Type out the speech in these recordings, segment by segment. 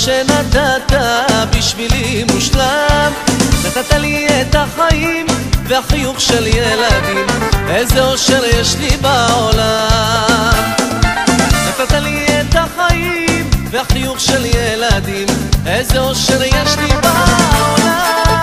שנתת בשבילי מושלם. נתת לי את החיים והחיוך של ילדים, איזה אושר יש לי בעולם. נתת לי את החיים והחיוך של ילדים, איזה אושר יש לי בעולם.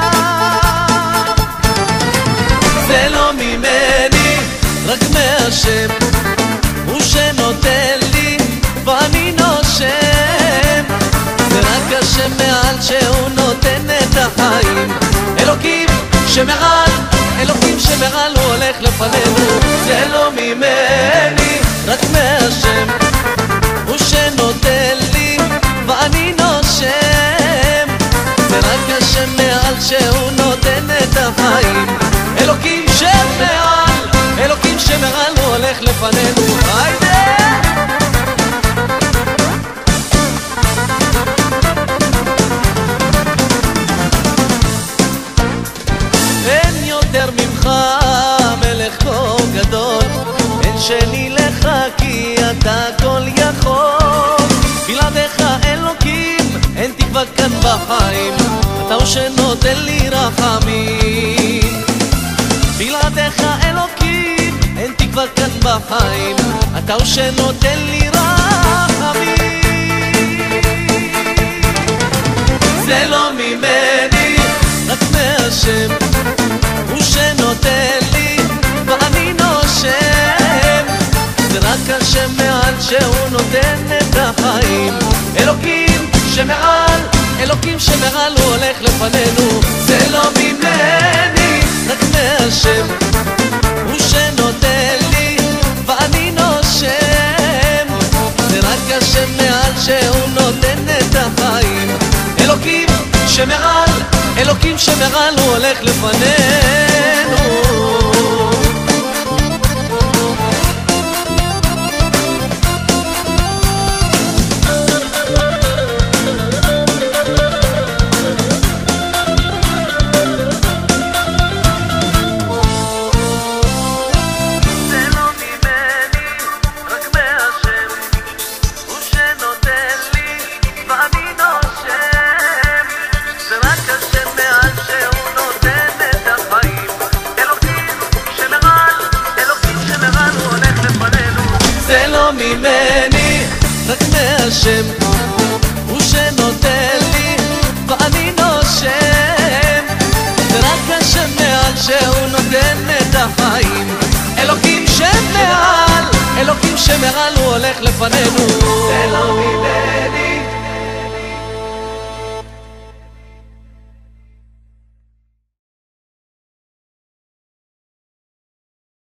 זה לא ממני, רק מהשם, הוא שנותן לי ואני נושם. זה רק השם מעל שהוא נותן את החיים. אלוקים שמעל, אלוקים שמעל, הוא הולך לפנינו. זה לא ממני, רק מהשם, הוא שנותן לי ואני נושם. זה רק השם מעל שהוא נותן את החיים. אלוקים שמעל, אלוקים שמעל, הוא הולך לפנינו. היידה! אין יותר ממך מלך כה גדול, אין שני לך כי אתה כל יכול. בלעדיך אלוקים אין תקווה כאן בחיים, אתה הוא שנותן לי רחמים. בלעדיך אלוקים אין תקווה כאן בחיים, אתה הוא שנותן לי רחמים. זה לא ממני, רק מהשם, הוא שנותן לי ואני נושם. זה רק השם מעל שהוא נותן את החיים. אלוקים שמעל, אלוקים שמעל, הוא הולך לפנינו. זה לא ממני, רק מהשם, הוא שנותן לי ואני נושם. זה רק השם מעל שהוא נותן את החיים. אלוקים שמעל, אלוקים שמעל, הוא הולך לפנינו. זה לא ממני, רק מהשם, הוא שנותן לי ואני נושם. זה רק השם מעל שהוא נותן את החיים. אלוקים שמעל, אלוקים שמעל, הוא הולך לפנינו. זה לא ממני.